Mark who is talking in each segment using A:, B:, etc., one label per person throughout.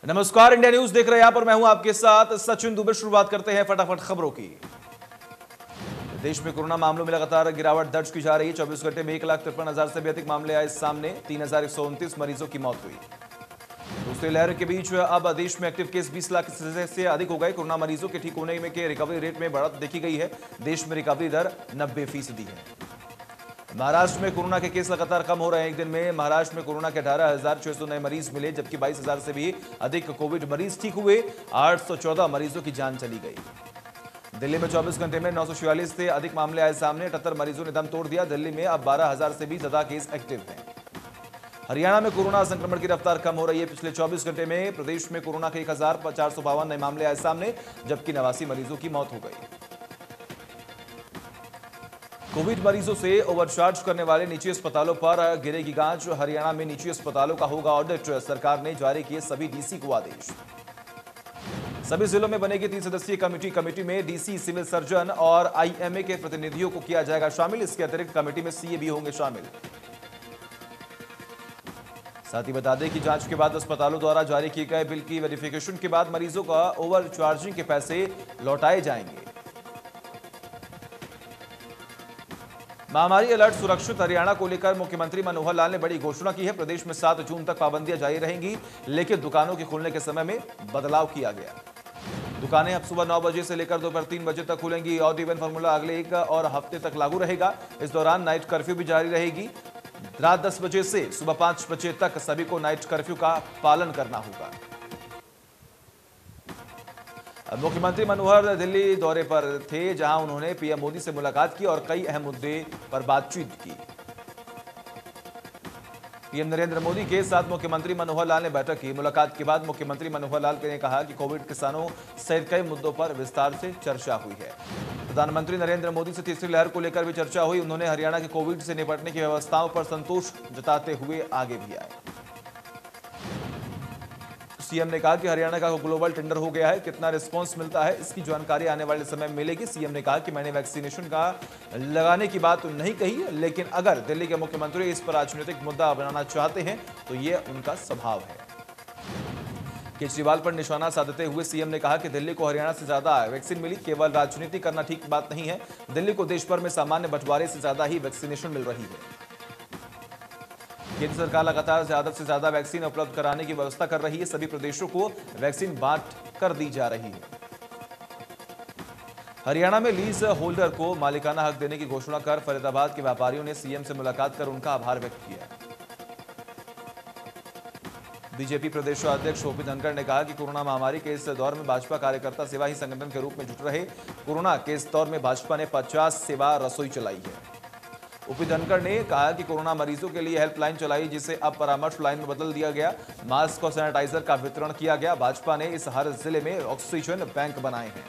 A: नमस्कार, India news देख रहे हैं। यहां पर मैं हूं आपके साथ सचिन दुबे। शुरुआत करते हैं फटाफट खबरों की। देश में कोरोना मामलों में लगातार गिरावट दर्ज की जा रही है। 24 घंटे में 1,53,000 से भी अधिक मामले आए सामने। 3,129 मरीजों की मौत हुई। दूसरी लहर के बीच अब देश में एक्टिव केस 20 लाख से अधिक हो गए। कोरोना मरीजों के ठीक होने में के रिकवरी रेट में बढ़त देखी गई है। देश में रिकवरी दर 90% है। महाराष्ट्र में कोरोना के केस लगातार कम हो रहे हैं। एक दिन में महाराष्ट्र में कोरोना के 18,600 नए मरीज मिले, जबकि 22,000 से भी अधिक कोविड मरीज ठीक हुए। 814 मरीजों की जान चली गई। दिल्ली में 24 घंटे में 946 से अधिक मामले आए सामने। 78 मरीजों ने दम तोड़ दिया। दिल्ली में अब 12,000 से भी ज्यादा केस एक्टिव हैं। हरियाणा में कोरोना संक्रमण की रफ्तार कम हो रही है। पिछले 24 घंटे में प्रदेश में कोरोना के 1,452 नए मामले आए सामने, जबकि 89 मरीजों की मौत हो गई। कोविड मरीजों से ओवरचार्ज करने वाले निजी अस्पतालों पर गिरेगी गांज। हरियाणा में निजी अस्पतालों का होगा ऑडिट। सरकार ने जारी किए सभी डीसी को आदेश। सभी जिलों में बनेगी 3 सदस्यीय कमेटी में डीसी, सिविल सर्जन और आईएमए के प्रतिनिधियों को किया जाएगा शामिल। इसके अतिरिक्त कमेटी में सीए भी होंगे शामिल। साथ ही बता दें कि जांच के बाद अस्पतालों द्वारा जारी किए गए बिल की वेरिफिकेशन के बाद मरीजों का ओवरचार्जिंग के पैसे लौटाए जाएंगे। महामारी अलर्ट सुरक्षित हरियाणा को लेकर मुख्यमंत्री मनोहर लाल ने बड़ी घोषणा की है। प्रदेश में 7 जून तक पाबंदियां जारी रहेंगी, लेकिन दुकानों के खुलने के समय में बदलाव किया गया। दुकानें अब सुबह 9 बजे से लेकर दोपहर 3 बजे तक खुलेंगी। ऑड इवन फॉर्मूला अगले 1 और हफ्ते तक लागू रहेगा। इस दौरान नाइट कर्फ्यू भी जारी रहेगी। रात 10 बजे से सुबह 5 बजे तक सभी को नाइट कर्फ्यू का पालन करना होगा। मुख्यमंत्री मनोहर दिल्ली दौरे पर थे, जहां उन्होंने पीएम मोदी से मुलाकात की और कई अहम मुद्दे पर बातचीत की। पीएम नरेंद्र मोदी के साथ मुख्यमंत्री मनोहर लाल ने बैठक की। मुलाकात के बाद मुख्यमंत्री मनोहर लाल ने कहा कि कोविड किसानों सहित कई मुद्दों पर विस्तार से चर्चा हुई है। प्रधानमंत्री नरेंद्र मोदी से तीसरी लहर को लेकर भी चर्चा हुई। उन्होंने हरियाणा के कोविड से निपटने की व्यवस्थाओं पर संतोष जताते हुए आगे भी आए। सीएम ने कहा कि हरियाणा का ग्लोबल टेंडर हो गया है। कितना रिस्पांस मिलता है, इसकी जानकारी आने वाले समय में मिलेगी। सीएम ने कहा कि मैंने वैक्सीनेशन का लगाने की बात नहीं कही, लेकिन अगर दिल्ली के मुख्यमंत्री इस पर राजनीतिक मुद्दा बनाना चाहते हैं तो ये उनका स्वभाव है। केजरीवाल पर निशाना साधते हुए सीएम ने कहा कि दिल्ली को हरियाणा से ज्यादा वैक्सीन मिली। केवल राजनीति करना ठीक बात नहीं है। दिल्ली को देश भर में सामान्य बंटवारे से ज्यादा ही वैक्सीनेशन मिल रही है। केंद्र सरकार लगातार ज्यादा से ज्यादा वैक्सीन उपलब्ध कराने की व्यवस्था कर रही है। सभी प्रदेशों को वैक्सीन बांट कर दी जा रही है। हरियाणा में लीज होल्डर को मालिकाना हक देने की घोषणा कर फरीदाबाद के व्यापारियों ने सीएम से मुलाकात कर उनका आभार व्यक्त किया। बीजेपी प्रदेश अध्यक्ष ओपी धनखड़ ने कहा कि कोरोना महामारी के इस दौर में भाजपा कार्यकर्ता सेवा ही संगठन के रूप में जुट रहे। कोरोना के इस दौर में भाजपा ने 50 सेवा रसोई चलाई है। ओपी धनखड़ ने कहा कि कोरोना मरीजों के लिए हेल्पलाइन चलाई, जिसे अब परामर्श लाइन में बदल दिया गया। मास्क और सैनिटाइजर का वितरण किया गया। भाजपा ने इस हर जिले में ऑक्सीजन बैंक बनाए हैं।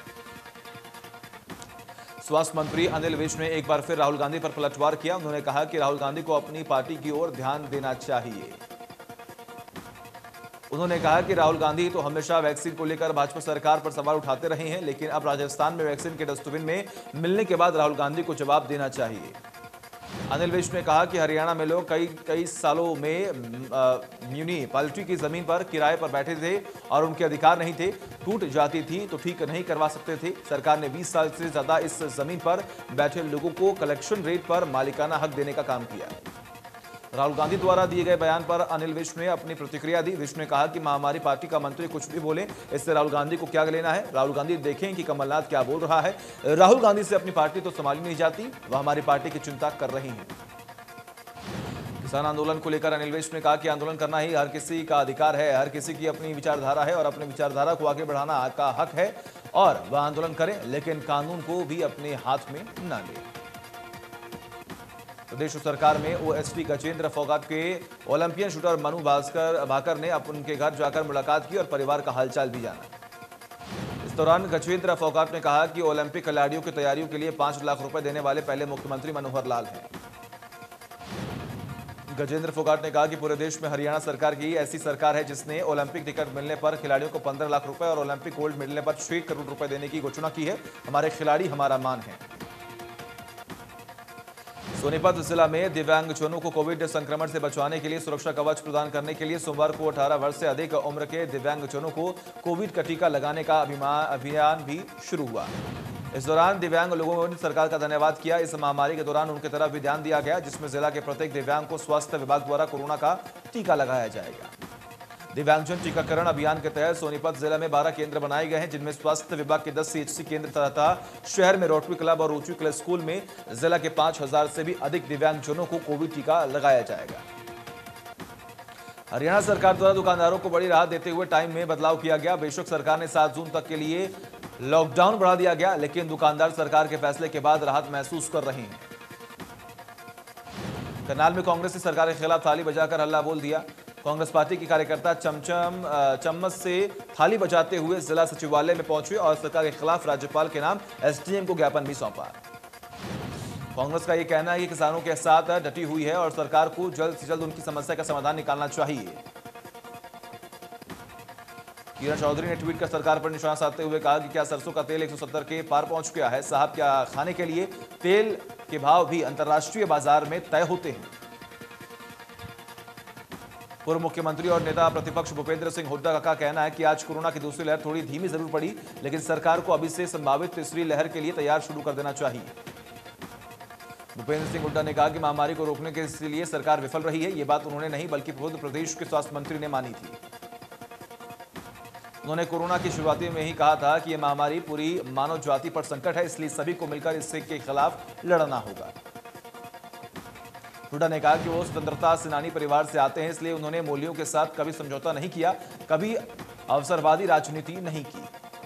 A: स्वास्थ्य मंत्री अनिल विज ने एक बार फिर राहुल गांधी पर पलटवार किया। उन्होंने कहा कि राहुल गांधी को अपनी पार्टी की ओर ध्यान देना चाहिए। उन्होंने कहा कि राहुल गांधी तो हमेशा वैक्सीन को लेकर भाजपा सरकार पर सवाल उठाते रहे हैं, लेकिन अब राजस्थान में वैक्सीन के डस्टबिन में मिलने के बाद राहुल गांधी को जवाब देना चाहिए। अनिल विज ने कहा कि हरियाणा में लोग कई सालों में म्यूनिसिपैलिटी की जमीन पर किराए पर बैठे थे और उनके अधिकार नहीं थे। टूट जाती थी तो ठीक नहीं करवा सकते थे। सरकार ने 20 साल से ज्यादा इस जमीन पर बैठे लोगों को कलेक्शन रेट पर मालिकाना हक देने का काम किया। राहुल गांधी द्वारा दिए गए बयान पर अनिल विज ने अपनी प्रतिक्रिया दी। विज ने कहा कि हमारी पार्टी का मंत्री कुछ भी बोले, इससे राहुल गांधी को क्या लेना है। राहुल गांधी देखें कि कमलनाथ क्या बोल रहा है। राहुल गांधी से अपनी पार्टी तो संभाली नहीं जाती, वह हमारी पार्टी की चिंता कर रही हैं। किसान आंदोलन को लेकर अनिल विज ने कहा कि आंदोलन करना ही हर किसी का अधिकार है। हर किसी की अपनी विचारधारा है और अपनी विचारधारा को आगे बढ़ाना का हक है और वह आंदोलन करें, लेकिन कानून को भी अपने हाथ में न ले। प्रदेश सरकार में ओएसपी गजेंद्र फोगाट के ओलंपियन शूटर मनु भाकर ने उनके घर जाकर मुलाकात की और परिवार का हालचाल भी जाना। इस दौरान गजेंद्र फोगाट ने कहा कि ओलंपिक खिलाड़ियों की तैयारियों के लिए 5 लाख रुपए देने वाले पहले मुख्यमंत्री मनोहर लाल हैं। गजेंद्र फोगाट ने कहा कि पूरे देश में हरियाणा सरकार की ऐसी सरकार है जिसने ओलंपिक टिकट मिलने पर खिलाड़ियों को 15 लाख रुपए और ओलंपिक गोल्ड मिलने पर 6 करोड़ रुपए देने की घोषणा की है। हमारे खिलाड़ी हमारा मान है। सोनीपत जिला में दिव्यांगजनों को कोविड संक्रमण से बचाने के लिए सुरक्षा कवच प्रदान करने के लिए सोमवार को 18 वर्ष से अधिक उम्र के दिव्यांगजनों को कोविड का टीका लगाने का अभियान भी शुरू हुआ। इस दौरान दिव्यांग लोगों ने सरकार का धन्यवाद किया। इस महामारी के दौरान उनकी तरफ भी ध्यान दिया गया, जिसमें जिला के प्रत्येक दिव्यांग को स्वास्थ्य विभाग द्वारा कोरोना का टीका लगाया जाएगा। दिव्यांगजन टीकाकरण अभियान के तहत सोनीपत जिले में 12 केंद्र बनाए गए हैं, जिनमें स्वास्थ्य विभाग के 10 सीएचसी केंद्र तथा शहर में रोटरी क्लब और रोटरी क्लब स्कूल में जिला के 5000 से भी अधिक दिव्यांगजनों को कोविड टीका लगाया जाएगा। हरियाणा सरकार द्वारा दुकानदारों को बड़ी राहत देते हुए टाइम में बदलाव किया गया। बेशक सरकार ने 7 जून तक के लिए लॉकडाउन बढ़ा दिया गया, लेकिन दुकानदार सरकार के फैसले के बाद राहत महसूस कर रहे हैं। करनाल में कांग्रेस ने सरकार के खिलाफ थाली बजाकर हल्ला बोल दिया। कांग्रेस पार्टी के कार्यकर्ता चम्मच से थाली बजाते हुए जिला सचिवालय में पहुंचे और सरकार के खिलाफ राज्यपाल के नाम एसडीएम को ज्ञापन भी सौंपा। कांग्रेस का यह कहना है कि किसानों के साथ डटी हुई है और सरकार को जल्द से जल्द उनकी समस्या का समाधान निकालना चाहिए। किरण चौधरी ने ट्वीट कर सरकार पर निशाना साधते हुए कहा कि क्या सरसों का तेल 170 के पार पहुंच गया है? साहब, क्या खाने के लिए तेल के भाव भी अंतर्राष्ट्रीय बाजार में तय होते हैं? पूर्व मुख्यमंत्री और नेता प्रतिपक्ष भूपेंद्र सिंह हुड्डा का कहना है कि आज कोरोना की दूसरी लहर थोड़ी धीमी जरूर पड़ी, लेकिन सरकार को अभी से संभावित तीसरी लहर के लिए तैयार शुरू कर देना चाहिए। भूपेंद्र सिंह हुड्डा ने कहा कि महामारी को रोकने के लिए सरकार विफल रही है। ये बात उन्होंने नहीं बल्कि खुद प्रदेश के स्वास्थ्य मंत्री ने मानी थी। उन्होंने कोरोना की शुरुआती में ही कहा था कि यह महामारी पूरी मानव जाति पर संकट है, इसलिए सभी को मिलकर इसके खिलाफ लड़ना होगा। हुड्डा ने कहा कि वो स्वतंत्रता सेनानी परिवार से आते हैं, इसलिए उन्होंने मूल्यों के साथ कभी समझौता नहीं किया, कभी अवसरवादी राजनीति नहीं की।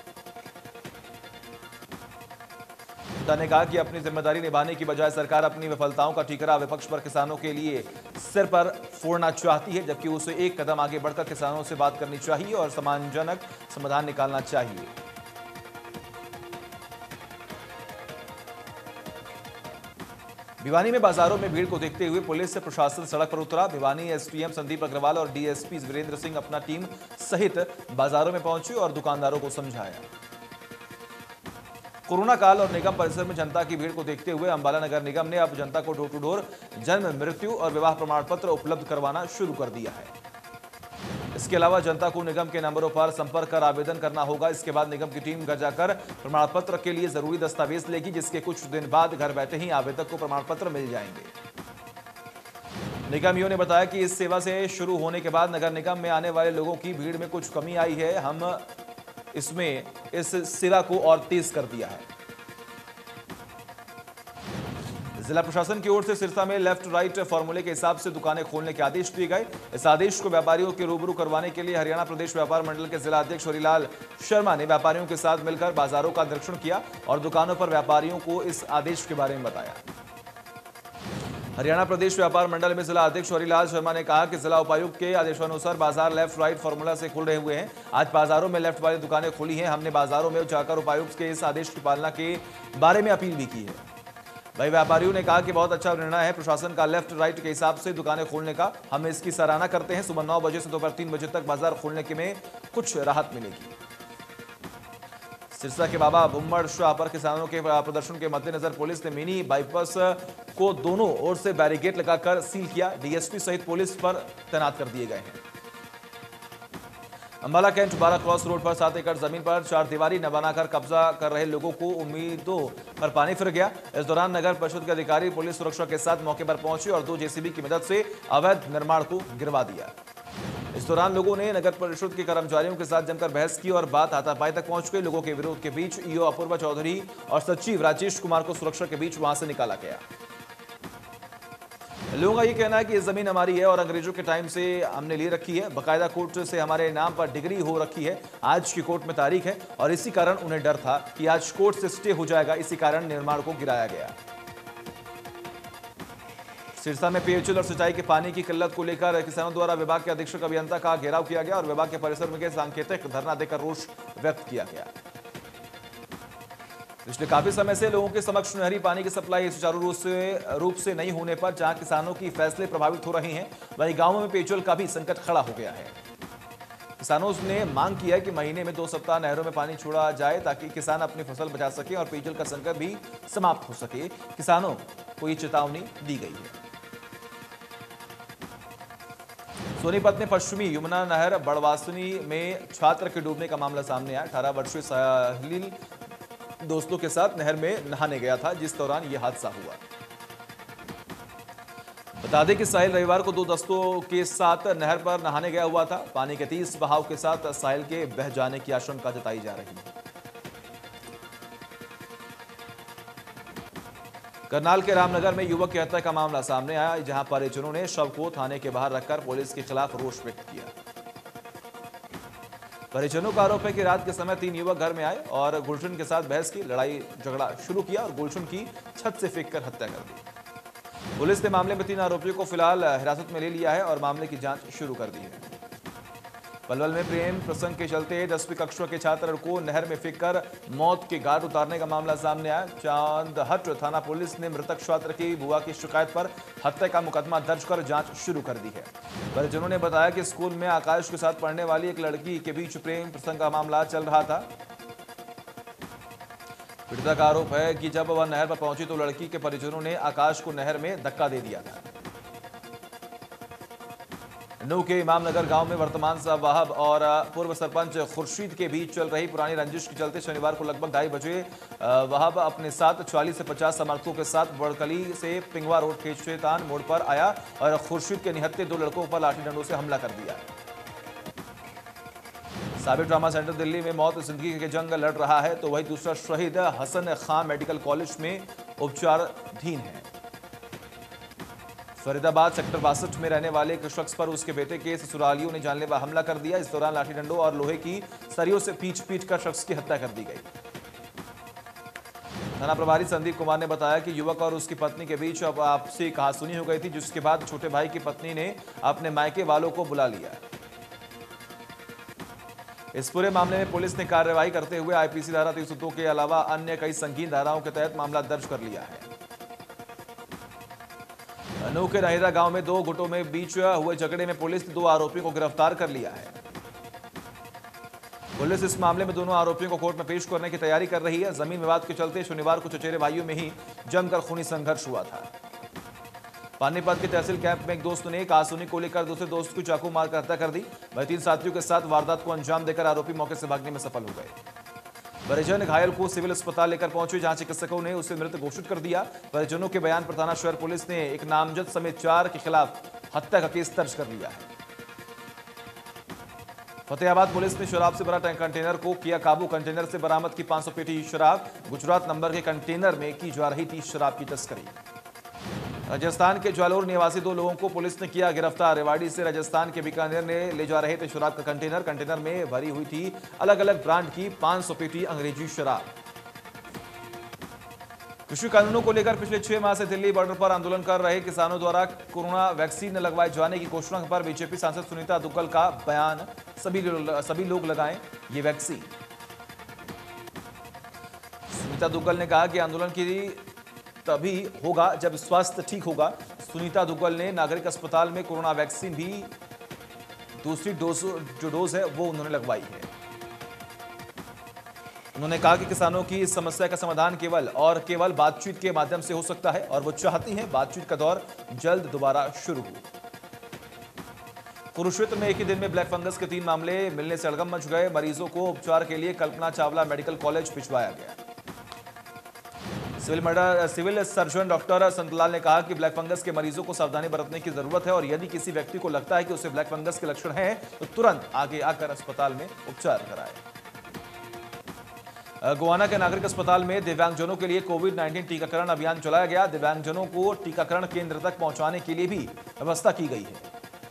A: हुड्डा ने कहा कि अपनी जिम्मेदारी निभाने की बजाय सरकार अपनी विफलताओं का ठीकरा विपक्ष पर किसानों के लिए सिर पर फोड़ना चाहती है, जबकि उसे एक कदम आगे बढ़कर किसानों से बात करनी चाहिए और सम्मानजनक समाधान निकालना चाहिए। भिवानी में बाजारों में भीड़ को देखते हुए पुलिस से प्रशासन सड़क पर उतरा। भिवानी एसडीएम संदीप अग्रवाल और डीएसपी वीरेंद्र सिंह अपना टीम सहित बाजारों में पहुंचे और दुकानदारों को समझाया। कोरोना काल और निगम परिसर में जनता की भीड़ को देखते हुए अंबाला नगर निगम ने अब जनता को डोर टू डोर जन्म, मृत्यु और विवाह प्रमाण पत्र उपलब्ध करवाना शुरू कर दिया है। इसके अलावा जनता को निगम के नंबरों पर संपर्क कर आवेदन करना होगा। इसके बाद निगम की टीम घर जाकर प्रमाण पत्र के लिए जरूरी दस्तावेज लेगी, जिसके कुछ दिन बाद घर बैठे ही आवेदक को प्रमाण पत्र मिल जाएंगे। निगमियों ने बताया कि इस सेवा से शुरू होने के बाद नगर निगम में आने वाले लोगों की भीड़ में कुछ कमी आई है। हम इसमें इस सेवा को और तेज कर दिया है। जिला प्रशासन की ओर से सिरसा में लेफ्ट राइट फॉर्मूले के हिसाब से दुकानें खोलने के आदेश दिए गए। इस आदेश को व्यापारियों के रूबरू करवाने के लिए हरियाणा प्रदेश व्यापार मंडल के जिला अध्यक्ष हरिलाल शर्मा ने व्यापारियों के साथ मिलकर बाजारों का निरीक्षण किया और दुकानों पर व्यापारियों को इस आदेश के बारे में बताया। हरियाणा प्रदेश व्यापार मंडल में जिला अध्यक्ष हरिलाल शर्मा ने कहा कि जिला उपायुक्त के आदेशानुसार बाजार लेफ्ट राइट फॉर्मूला से खुल रहे हुए हैं। आज बाजारों में लेफ्ट वाली दुकानें खुली हैं। हमने बाजारों में जाकर उपायुक्त के इस आदेश की पालना के बारे में अपील भी की है। वही व्यापारियों ने कहा कि बहुत अच्छा निर्णय है प्रशासन का लेफ्ट राइट के हिसाब से दुकानें खोलने का। हम इसकी सराहना करते हैं। सुबह 9 बजे से दोपहर 3 बजे तक बाजार खोलने के में कुछ राहत मिलेगी। सिरसा के बाबा बुम्मड़ शाह पर किसानों के प्रदर्शन के मद्देनजर पुलिस ने मिनी बाईपास को दोनों ओर से बैरिकेड लगाकर सील किया। डीएसपी सहित पुलिस पर तैनात कर दिए गए हैं। अंबाला कैंट 12 क्रॉस रोड पर 7 एकड़ जमीन पर 4 दीवारी न बनाकर कब्जा कर रहे लोगों को उम्मीदों पर पानी फिर गया। इस दौरान नगर परिषद के अधिकारी पुलिस सुरक्षा के साथ मौके पर पहुंचे और 2 जेसीबी की मदद से अवैध निर्माण को गिरवा दिया। इस दौरान लोगों ने नगर परिषद के कर्मचारियों के साथ जमकर बहस की और बात हाथापाई तक पहुंच गई। लोगों के विरोध के बीच ईओ अपूर्वा चौधरी और सचिव राजेश कुमार को सुरक्षा के बीच वहां से निकाला गया। लोगों का ये कहना है कि ये जमीन हमारी है और अंग्रेजों के टाइम से हमने ले रखी है। बकायदा कोर्ट से हमारे नाम पर डिग्री हो रखी है। आज की कोर्ट में तारीख है और इसी कारण उन्हें डर था कि आज कोर्ट से स्टे हो जाएगा। इसी कारण निर्माण को गिराया गया। सिरसा में पेयजल और सिंचाई के पानी की किल्लत को लेकर किसानों द्वारा विभाग के अधीक्षक अभियंता का घेराव किया गया और विभाग के परिसर में सांकेतिक धरना देकर रोष व्यक्त किया गया। पिछले काफी समय से लोगों के समक्ष सुनहरी पानी की सप्लाई सुचारू रूप से नहीं होने पर जहां किसानों की फैसले प्रभावित हो रहे हैं, वहीं गांवों में पेयजल का भी संकट खड़ा हो गया है। किसानों ने मांग की है कि महीने में 2 सप्ताह नहरों में पानी छोड़ा जाए ताकि किसान अपनी फसल बचा सके और पेयजल का संकट भी समाप्त हो सके। किसानों को ये चेतावनी दी गई है। सोनीपत में पश्चिमी यमुना नहर बड़वासनी में छात्र के डूबने का मामला सामने आया। 18 वर्षीय साहिल दोस्तों के साथ नहर में नहाने गया था, जिस दौरान यह हादसा हुआ। बता दें कि साहिल रविवार को 2 दोस्तों के साथ नहर पर नहाने गया हुआ था। पानी के तेज बहाव के साथ साहिल के बह जाने की आशंका जताई जा रही है। करनाल के रामनगर में युवक की हत्या का मामला सामने आया, जहां परिजनों ने शव को थाने के बाहर रखकर पुलिस के खिलाफ रोष व्यक्त किया। परिजनों का आरोप है कि रात के समय 3 युवक घर में आए और गुलशन के साथ बहस की, लड़ाई झगड़ा शुरू किया और गुलशन की छत से फेंककर हत्या कर दी। पुलिस ने मामले में 3 आरोपियों को फिलहाल हिरासत में ले लिया है और मामले की जांच शुरू कर दी है। पलवल में प्रेम प्रसंग के चलते 10वीं कक्षा के छात्र को नहर में फेंककर मौत के घाट उतारने का मामला सामने आया। चांदहट थाना पुलिस ने मृतक छात्र की बुआ की शिकायत पर हत्या का मुकदमा दर्ज कर जांच शुरू कर दी है। परिजनों ने बताया कि स्कूल में आकाश के साथ पढ़ने वाली एक लड़की के बीच प्रेम प्रसंग का मामला चल रहा था। पीड़िता का आरोप है कि जब वह नहर पर पहुंची तो लड़की के परिजनों ने आकाश को नहर में धक्का दे दिया था। नू के इमामनगर गांव में वर्तमान साहब और पूर्व सरपंच खुर्शीद के बीच चल रही पुरानी रंजिश के चलते शनिवार को लगभग 2:30 बजे वहाब अपने साथ 40 से 50 समर्थकों के साथ बड़कली से पिंगवा रोड के शैतान मोड़ पर आया और खुर्शीद के निहत्थे 2 लड़कों पर लाठी डंडों से हमला कर दिया। साबिर ट्रामा सेंटर दिल्ली में मौत जिंदगी के जंग लड़ रहा है, तो वही दूसरा शहीद हसन खान मेडिकल कॉलेज में उपचाराधीन है। फरीदाबाद सेक्टर 62 में रहने वाले एक शख्स पर उसके बेटे के ससुरालियों ने जानलेवा हमला कर दिया। इस दौरान लाठी डंडों और लोहे की सरियों से पीट कर शख्स की हत्या कर दी गई। थाना प्रभारी संदीप कुमार ने बताया कि युवक और उसकी पत्नी के बीच अब आपसी कहासुनी हो गई थी, जिसके बाद छोटे भाई की पत्नी ने अपने मायके वालों को बुला लिया। इस पूरे मामले में पुलिस ने कार्रवाई करते हुए आईपीसी धारा 302 के अलावा अन्य कई संगीन धाराओं के तहत मामला दर्ज कर लिया है। अनू के नहिरा गांव में 2 गुटों में बीच हुए झगड़े में पुलिस ने 2 आरोपियों को गिरफ्तार कर लिया है। पुलिस इस मामले में दोनों आरोपियों को कोर्ट में पेश करने की तैयारी कर रही है। जमीन विवाद के चलते शनिवार को चचेरे भाइयों में ही जमकर खूनी संघर्ष हुआ था। पानीपत के तहसील कैंप में एक दोस्त ने कहासुनी को लेकर दूसरे दोस्त को चाकू मारकर हत्या कर दी। वह 3 साथियों के साथ वारदात को अंजाम देकर आरोपी मौके से भागने में सफल हो गए। परिजन घायल को सिविल अस्पताल लेकर पहुंचे, जहां चिकित्सकों ने उसे मृत घोषित कर दिया। परिजनों के बयान पर थाना शहर पुलिस ने एक नामजद समेत 4 के खिलाफ हत्या का केस दर्ज कर लिया है। फतेहाबाद पुलिस ने शराब से भरा कंटेनर को किया काबू। कंटेनर से बरामद की 500 पेटी शराब। गुजरात नंबर के कंटेनर में की जा रही थी शराब की तस्करी। राजस्थान के जालोर निवासी 2 लोगों को पुलिस ने किया गिरफ्तार। रेवाड़ी से राजस्थान के बीकानेर ने ले जा रहे थे शराब का कंटेनर में भरी हुई थी अलग अलग ब्रांड की 500 पेटी अंग्रेजी शराब। कृषि कानूनों को लेकर पिछले 6 माह से दिल्ली बॉर्डर पर आंदोलन कर रहे किसानों द्वारा कोरोना वैक्सीन लगवाए जाने की घोषणा पर बीजेपी सांसद सुनीता दुग्गल का बयान, सभी लोग लगाएं ये वैक्सीन। सुनीता दुग्गल ने कहा कि आंदोलन की तभी होगा जब स्वास्थ्य ठीक होगा। सुनीता दुग्गल ने नागरिक अस्पताल में कोरोना वैक्सीन भी दूसरी डोज है वो उन्होंने लगवाई है। उन्होंने कहा कि किसानों की इस समस्या का समाधान केवल बातचीत के माध्यम से हो सकता है और वो चाहती हैं बातचीत का दौर जल्द दोबारा शुरू हो। कुरुक्षेत्र में एक ही दिन में ब्लैक फंगस के 3 मामले मिलने से हड़कंप मच गए। मरीजों को उपचार के लिए कल्पना चावला मेडिकल कॉलेज भिजवाया गया। सिविल सर्जन डॉक्टर संतलाल ने कहा कि ब्लैक फंगस के मरीजों को सावधानी बरतने की जरूरत है और यदि किसी व्यक्ति को लगता है कि उसे ब्लैक फंगस के लक्षण हैं तो तुरंत आगे आकर अस्पताल में उपचार कराएं। गोवाना के नागरिक अस्पताल में दिव्यांगजनों के लिए कोविड-19 टीकाकरण अभियान चलाया गया। दिव्यांगजनों को टीकाकरण केंद्र तक पहुंचाने के लिए भी व्यवस्था की गई है।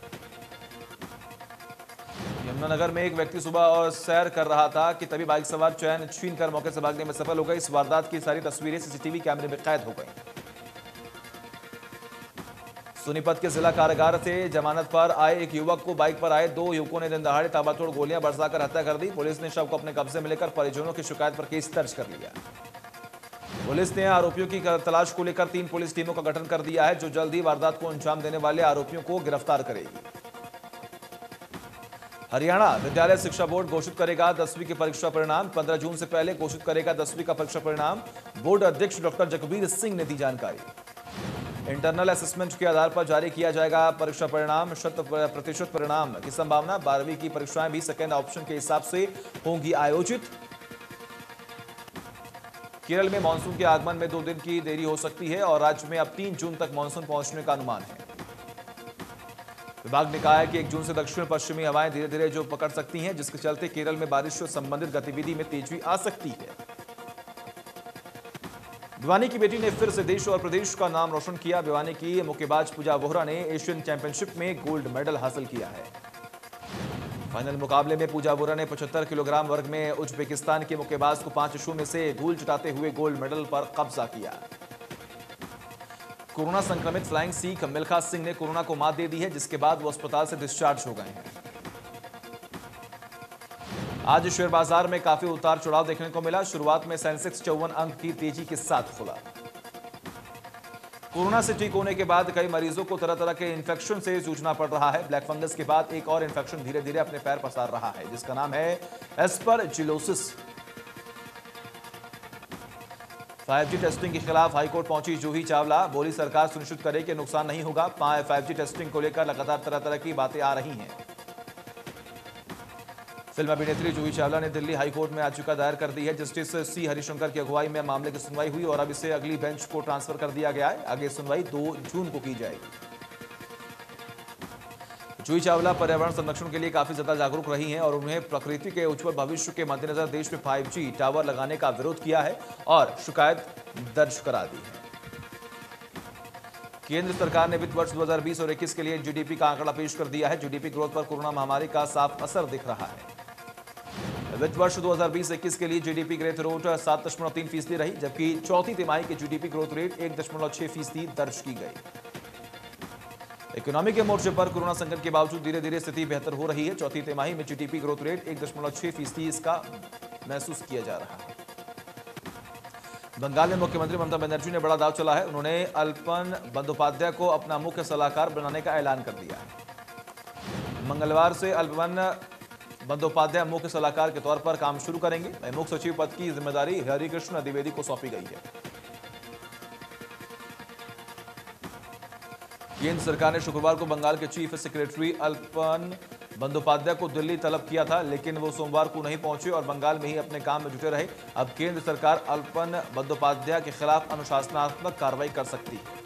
A: यमुनानगर में एक व्यक्ति सुबह और सैर कर रहा था कि तभी बाइक सवार चैन छीन कर मौके से भागने में सफल हो गए। इस वारदात की सारी तस्वीरें सीसीटीवी कैमरे में कैद हो गई। सोनीपत के जिला कारागार से जमानत पर आए एक युवक को बाइक पर आए 2 युवकों ने दिन दहाड़े ताबड़तोड़ गोलियां बरसाकर हत्या कर दी। पुलिस ने शव को अपने कब्जे में लेकर परिजनों की शिकायत पर केस दर्ज कर लिया। पुलिस ने आरोपियों की तलाश को लेकर 3 पुलिस टीमों का गठन कर दिया है, जो जल्द ही वारदात को अंजाम देने वाले आरोपियों को गिरफ्तार करेगी। हरियाणा विद्यालय शिक्षा बोर्ड घोषित करेगा 10वीं के परीक्षा परिणाम। 15 जून से पहले घोषित करेगा 10वीं का परीक्षा परिणाम। बोर्ड अध्यक्ष डॉक्टर जगबीर सिंह ने दी जानकारी। इंटरनल असेसमेंट के आधार पर जारी किया जाएगा परीक्षा परिणाम। 100% परिणाम की संभावना। 12वीं की परीक्षाएं भी सेकेंड ऑप्शन के हिसाब से होंगी आयोजित। केरल में मानसून के आगमन में 2 दिन की देरी हो सकती है और राज्य में अब 3 जून तक मानसून पहुंचने का अनुमान है। विभाग ने कहा है कि 1 जून से दक्षिण पश्चिमी हवाएं धीरे धीरे जो पकड़ सकती हैं, जिसके चलते केरल में बारिश से संबंधित गतिविधि में तेजी आ सकती है। भिवानी की बेटी ने फिर से देश और प्रदेश का नाम रोशन किया। भिवानी की मुक्केबाज पूजा वोहरा ने एशियन चैंपियनशिप में गोल्ड मेडल हासिल किया है। फाइनल मुकाबले में पूजा वोहरा ने 75 किलोग्राम वर्ग में उज्बेकिस्तान के मुक्केबाज को 5-0 से धूल चटाते हुए गोल्ड मेडल पर कब्जा किया। कोरोना संक्रमित फ्लाइंग सिख मिल्खा सिंह ने कोरोना को मात दे दी है, जिसके बाद वो अस्पताल से डिस्चार्ज हो गए हैं। आज शेयर बाजार में काफी उतार चढ़ाव देखने को मिला। शुरुआत में सेंसेक्स 54 अंक की तेजी के साथ खुला। कोरोना से ठीक होने के बाद कई मरीजों को तरह तरह के इन्फेक्शन से जूझना पड़ रहा है। ब्लैक फंगस के बाद एक और इन्फेक्शन धीरे धीरे अपने पैर पसार रहा है, जिसका नाम है एस्परजिलोसिस। 5G टेस्टिंग के खिलाफ हाईकोर्ट पहुंची जूही चावला। बोली सरकार सुनिश्चित करे कि नुकसान नहीं होगा। 5G टेस्टिंग को लेकर लगातार तरह तरह की बातें आ रही हैं। फिल्म अभिनेत्री जूही चावला ने दिल्ली हाईकोर्ट में याचिका दायर कर दी है। जस्टिस सी हरिशंकर की अगुवाई में मामले की सुनवाई हुई और अब इसे अगली बेंच को ट्रांसफर कर दिया गया है। आगे सुनवाई 2 जून को की जाएगी। जूही चावला पर्यावरण संरक्षण के लिए काफी ज्यादा जागरूक रही हैं और उन्हें प्रकृति के उज्जवल भविष्य के मद्देनजर देश में 5G टावर लगाने का विरोध किया है और शिकायत दर्ज करा दी है। केंद्र सरकार ने वित्त वर्ष 2020 और 21 के लिए जीडीपी का आंकड़ा पेश कर दिया है। जीडीपी ग्रोथ पर कोरोना महामारी का साफ असर दिख रहा है। वित्त वर्ष 2020-21 के लिए जीडीपी ग्रोथ रेट 7.3% रही, जबकि चौथी तिमाही की जीडीपी ग्रोथ रेट 1.6% दर्ज की गई। इकोनॉमी के मोर्चे पर कोरोना संकट के बावजूद धीरे धीरे स्थिति बेहतर हो रही है। चौथी तिमाही में जीडीपी ग्रोथ रेट 1.6% इसका महसूस किया जा रहा है। बंगाल में मुख्यमंत्री ममता बनर्जी ने बड़ा दाव चला है। उन्होंने अल्पन बंदोपाध्याय को अपना मुख्य सलाहकार बनाने का ऐलान कर दिया है। मंगलवार से अल्पन बंदोपाध्याय मुख्य सलाहकार के तौर पर काम शुरू करेंगे। मुख्य सचिव पद की जिम्मेदारी हरिकृष्ण द्विवेदी को सौंपी गई है। केंद्र सरकार ने शुक्रवार को बंगाल के चीफ सेक्रेटरी अल्पन बंदोपाध्याय को दिल्ली तलब किया था, लेकिन वो सोमवार को नहीं पहुंचे और बंगाल में ही अपने काम में जुटे रहे। अब केंद्र सरकार अल्पन बंदोपाध्याय के खिलाफ अनुशासनात्मक कार्रवाई कर सकती है।